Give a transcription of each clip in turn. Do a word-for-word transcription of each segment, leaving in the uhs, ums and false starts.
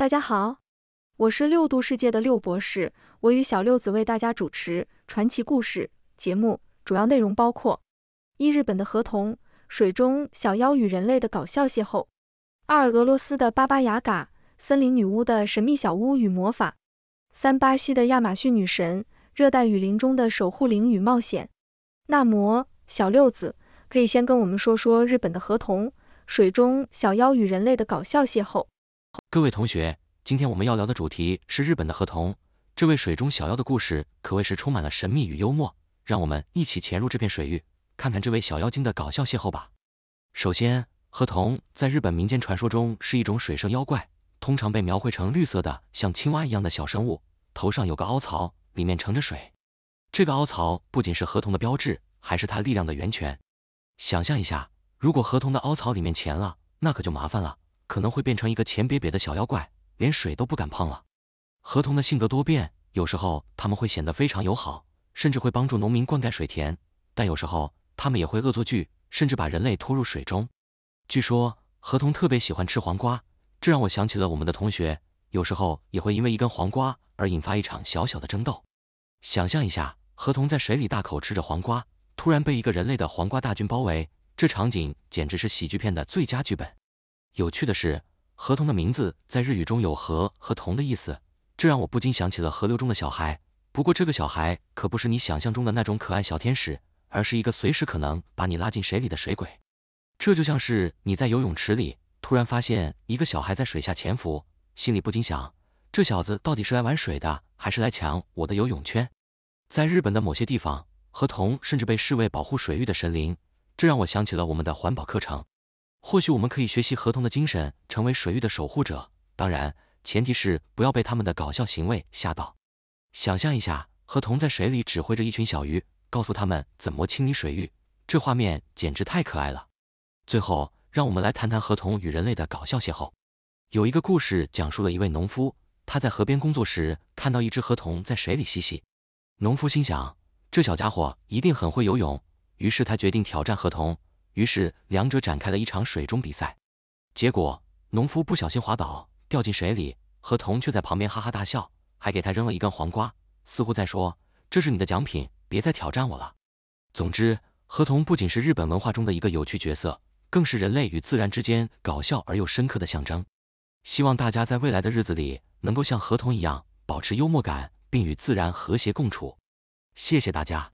大家好，我是六度世界的六博士，我与小六子为大家主持传奇故事节目，主要内容包括：一、日本的河童，水中小妖与人类的搞笑邂逅；二、俄罗斯的巴巴雅嘎，森林女巫的神秘小屋与魔法；三、巴西的亚马逊女神，热带雨林中的守护灵与冒险。那么，小六子可以先跟我们说说日本的河童，水中小妖与人类的搞笑邂逅。 各位同学，今天我们要聊的主题是日本的河童。这位水中小妖的故事可谓是充满了神秘与幽默，让我们一起潜入这片水域，看看这位小妖精的搞笑邂逅吧。首先，河童在日本民间传说中是一种水生妖怪，通常被描绘成绿色的像青蛙一样的小生物，头上有个凹槽，里面盛着水。这个凹槽不仅是河童的标志，还是它力量的源泉。想象一下，如果河童的凹槽里面潜了，那可就麻烦了，可能会变成一个钱瘪瘪的小妖怪，连水都不敢碰了。河童的性格多变，有时候他们会显得非常友好，甚至会帮助农民灌溉水田，但有时候他们也会恶作剧，甚至把人类拖入水中。据说河童特别喜欢吃黄瓜，这让我想起了我们的同学，有时候也会因为一根黄瓜而引发一场小小的争斗。想象一下，河童在水里大口吃着黄瓜，突然被一个人类的黄瓜大军包围，这场景简直是喜剧片的最佳剧本。有趣的是，河童的名字在日语中有河和童的意思，这让我不禁想起了河流中的小孩。不过这个小孩可不是你想象中的那种可爱小天使，而是一个随时可能把你拉进水里的水鬼。这就像是你在游泳池里突然发现一个小孩在水下潜伏，心里不禁想，这小子到底是来玩水的，还是来抢我的游泳圈？在日本的某些地方，河童甚至被视为保护水域的神灵，这让我想起了我们的环保课程。或许我们可以学习河童的精神，成为水域的守护者，当然前提是不要被他们的搞笑行为吓到。想象一下，河童在水里指挥着一群小鱼，告诉他们怎么清理水域，这画面简直太可爱了。最后，让我们来谈谈河童与人类的搞笑邂逅。有一个故事讲述了一位农夫，他在河边工作时看到一只河童在水里嬉戏。农夫心想，这小家伙一定很会游泳，于是他决定挑战河童。于是两者展开了一场水中比赛，结果农夫不小心滑倒，掉进水里，河童却在旁边哈哈大笑，还给他扔了一根黄瓜，似乎在说，这是你的奖品，别再挑战我了。总之，河童不仅是日本文化中的一个有趣角色，更是人类与自然之间搞笑而又深刻的象征。希望大家在未来的日子里能够像河童一样保持幽默感，并与自然和谐共处。谢谢大家。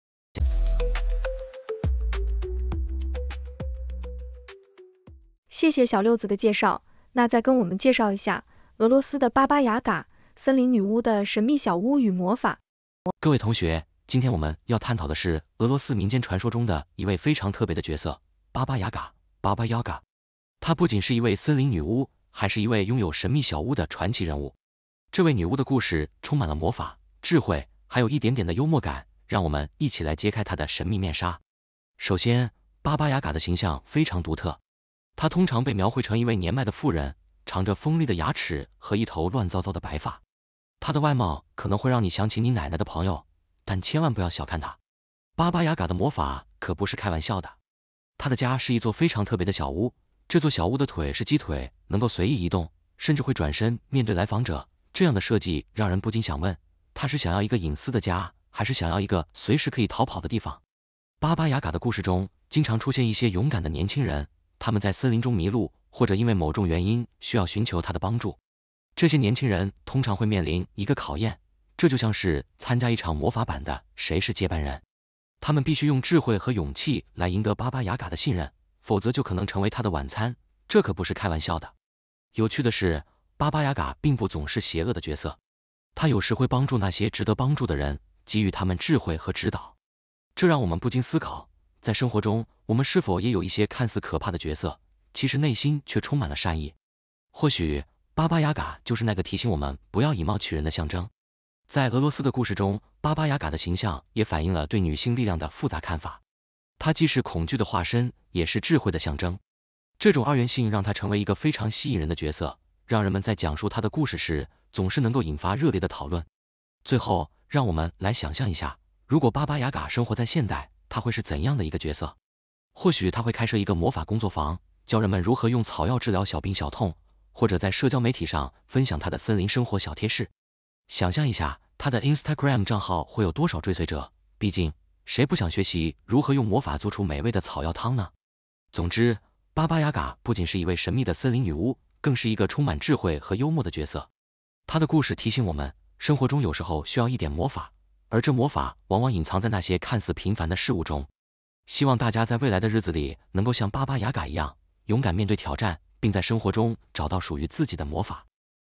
谢谢小六子的介绍，那再跟我们介绍一下俄罗斯的巴巴雅嘎，森林女巫的神秘小屋与魔法。 各位同学，今天我们要探讨的是俄罗斯民间传说中的一位非常特别的角色——巴巴雅嘎。巴巴雅嘎，她不仅是一位森林女巫，还是一位拥有神秘小屋的传奇人物。这位女巫的故事充满了魔法、智慧，还有一点点的幽默感，让我们一起来揭开她的神秘面纱。首先，巴巴雅嘎的形象非常独特。她通常被描绘成一位年迈的妇人，长着锋利的牙齿和一头乱糟糟的白发。她的外貌可能会让你想起你奶奶的朋友，但千万不要小看她。巴巴雅嘎的魔法可不是开玩笑的。她的家是一座非常特别的小屋，这座小屋的腿是鸡腿，能够随意移动，甚至会转身面对来访者。这样的设计让人不禁想问，她是想要一个隐私的家，还是想要一个随时可以逃跑的地方？巴巴雅嘎的故事中经常出现一些勇敢的年轻人，他们在森林中迷路，或者因为某种原因需要寻求他的帮助。这些年轻人通常会面临一个考验，这就像是参加一场魔法版的谁是接班人。他们必须用智慧和勇气来赢得巴巴雅嘎的信任，否则就可能成为他的晚餐，这可不是开玩笑的。有趣的是，巴巴雅嘎并不总是邪恶的角色，他有时会帮助那些值得帮助的人，给予他们智慧和指导。这让我们不禁思考，在生活中，我们是否也有一些看似可怕的角色，其实内心却充满了善意？或许巴巴雅嘎就是那个提醒我们不要以貌取人的象征。在俄罗斯的故事中，巴巴雅嘎的形象也反映了对女性力量的复杂看法。她既是恐惧的化身，也是智慧的象征。这种二元性让她成为一个非常吸引人的角色，让人们在讲述她的故事时，总是能够引发热烈的讨论。最后，让我们来想象一下，如果巴巴雅嘎生活在现代，她会是怎样的一个角色？或许她会开设一个魔法工作坊，教人们如何用草药治疗小病小痛， 或者在社交媒体上分享他的森林生活小贴士。想象一下，他的 Instagram 账号会有多少追随者？毕竟，谁不想学习如何用魔法做出美味的草药汤呢？总之，巴巴雅嘎不仅是一位神秘的森林女巫，更是一个充满智慧和幽默的角色。她的故事提醒我们，生活中有时候需要一点魔法，而这魔法往往隐藏在那些看似平凡的事物中。希望大家在未来的日子里能够像巴巴雅嘎一样，勇敢面对挑战，并在生活中找到属于自己的魔法。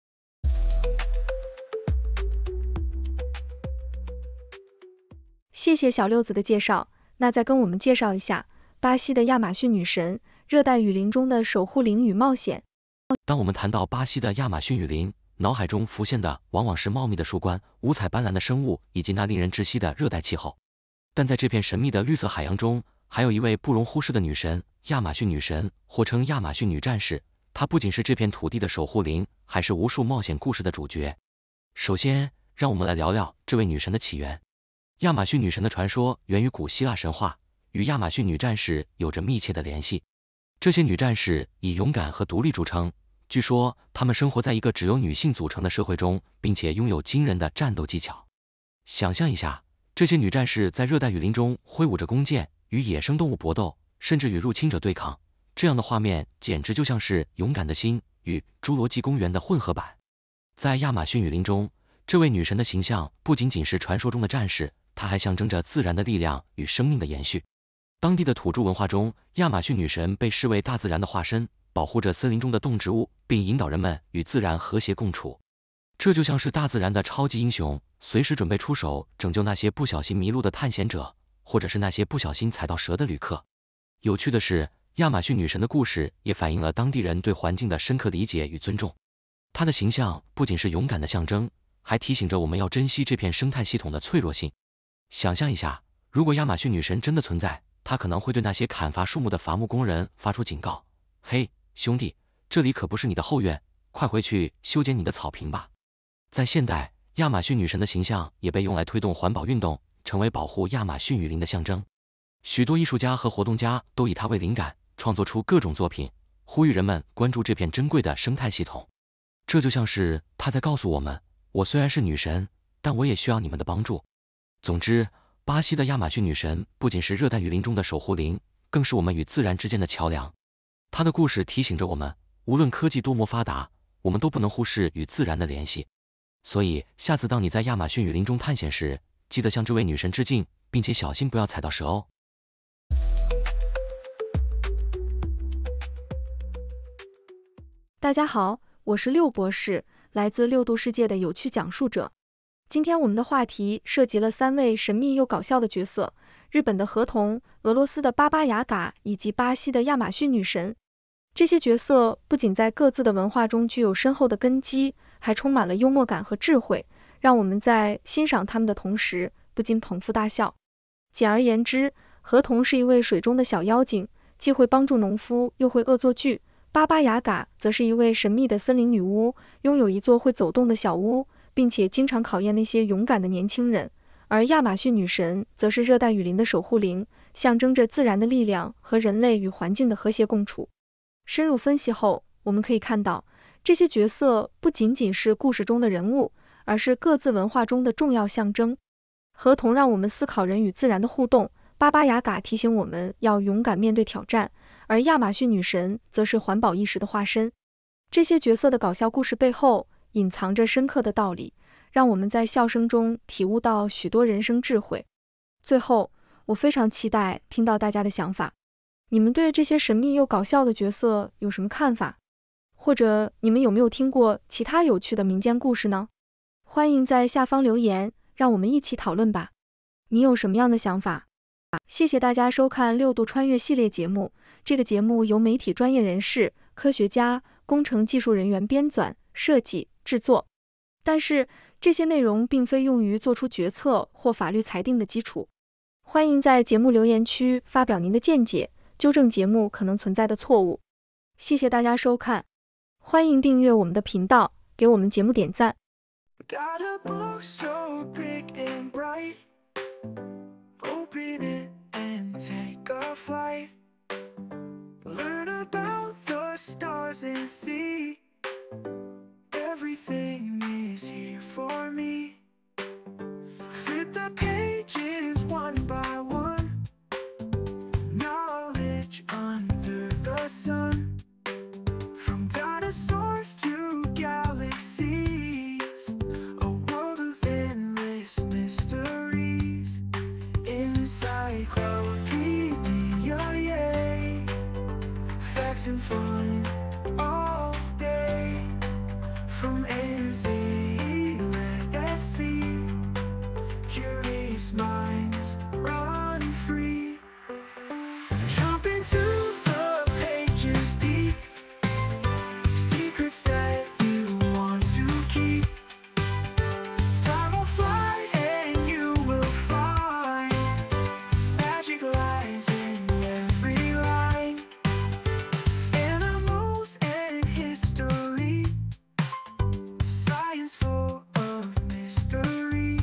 谢谢小六子的介绍，那再跟我们介绍一下巴西的亚马逊女神，热带雨林中的守护灵与冒险。 当我们谈到巴西的亚马逊雨林，脑海中浮现的往往是茂密的树冠、五彩斑斓的生物以及那令人窒息的热带气候。但在这片神秘的绿色海洋中，还有一位不容忽视的女神——亚马逊女神，或称亚马逊女战士。她不仅是这片土地的守护灵，还是无数冒险故事的主角。首先，让我们来聊聊这位女神的起源。亚马逊女神的传说源于古希腊神话，与亚马逊女战士有着密切的联系。这些女战士以勇敢和独立著称，据说她们生活在一个只由女性组成的社会中，并且拥有惊人的战斗技巧。想象一下，这些女战士在热带雨林中挥舞着弓箭，与野生动物搏斗，甚至与入侵者对抗，这样的画面简直就像是勇敢的心与侏罗纪公园的混合版。在亚马逊雨林中，这位女神的形象不仅仅是传说中的战士，她还象征着自然的力量与生命的延续。当地的土著文化中，亚马逊女神被视为大自然的化身，保护着森林中的动植物，并引导人们与自然和谐共处。这就像是大自然的超级英雄，随时准备出手拯救那些不小心迷路的探险者，或者是那些不小心踩到蛇的旅客。有趣的是，亚马逊女神的故事也反映了当地人对环境的深刻理解与尊重。她的形象不仅是勇敢的象征，还提醒着我们要珍惜这片生态系统的脆弱性。想象一下，如果亚马逊女神真的存在，她可能会对那些砍伐树木的伐木工人发出警告：嘿，兄弟，这里可不是你的后院，快回去修剪你的草坪吧。在现代，亚马逊女神的形象也被用来推动环保运动，成为保护亚马逊雨林的象征。许多艺术家和活动家都以她为灵感，创作出各种作品，呼吁人们关注这片珍贵的生态系统。这就像是她在告诉我们，我虽然是女神，但我也需要你们的帮助。总之，巴西的亚马逊女神不仅是热带雨林中的守护灵，更是我们与自然之间的桥梁。她的故事提醒着我们，无论科技多么发达，我们都不能忽视与自然的联系。所以，下次当你在亚马逊雨林中探险时，记得向这位女神致敬，并且小心不要踩到蛇哦。 大家好，我是六博士，来自六度世界的有趣讲述者。今天我们的话题涉及了三位神秘又搞笑的角色，日本的河童、俄罗斯的巴巴雅嘎以及巴西的亚马逊女神。这些角色不仅在各自的文化中具有深厚的根基，还充满了幽默感和智慧，让我们在欣赏他们的同时，不禁捧腹大笑。简而言之，河童是一位水中的小妖精，既会帮助农夫，又会恶作剧。巴巴雅嘎则是一位神秘的森林女巫，拥有一座会走动的小屋，并且经常考验那些勇敢的年轻人。而亚马逊女神则是热带雨林的守护灵，象征着自然的力量和人类与环境的和谐共处。深入分析后，我们可以看到，这些角色不仅仅是故事中的人物，而是各自文化中的重要象征。河童让我们思考人与自然的互动，巴巴雅嘎提醒我们要勇敢面对挑战，而亚马逊女神则是环保意识的化身。这些角色的搞笑故事背后，隐藏着深刻的道理，让我们在笑声中体悟到许多人生智慧。最后，我非常期待听到大家的想法。你们对这些神秘又搞笑的角色有什么看法？或者你们有没有听过其他有趣的民间故事呢？欢迎在下方留言，让我们一起讨论吧。你有什么样的想法？谢谢大家收看六度穿越系列节目。这个节目由媒体专业人士、科学家、工程技术人员编纂、设计、制作。但是，这些内容并非用于做出决策或法律裁定的基础。欢迎在节目留言区发表您的见解，纠正节目可能存在的错误。谢谢大家收看，欢迎订阅我们的频道，给我们节目点赞。Got a book so big and bright, open it and take a flight, learn about the stars and see facts and fun all day. From A to Z, let's see. Curious minds run free. Jump into the pages deep. Secrets that you want to keep. Time will fly and you will find magic lies in every line. Animals and history. Science full of mystery.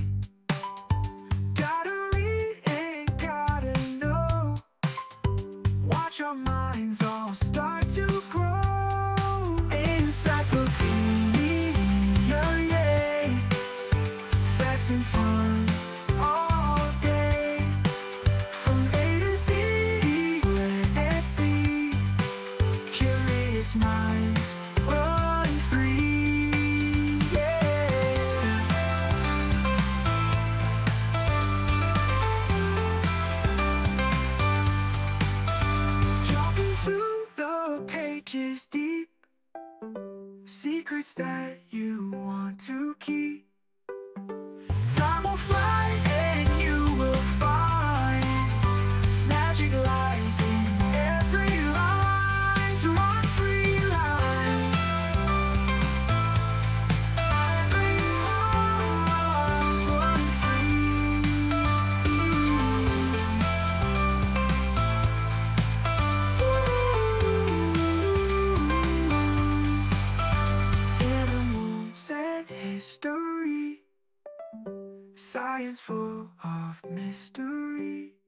Gotta read and gotta know. Watch our minds all start to grow. Encyclopedia, yay. Facts and fun all day. From A to Z, let's see. Curious minds run free, yeah. Jump into the pages deep. Secrets that you want to keep. Time will fly and you will find magic lies in every line. So run free line. Every line's run free. Animals and history. Science full of mystery.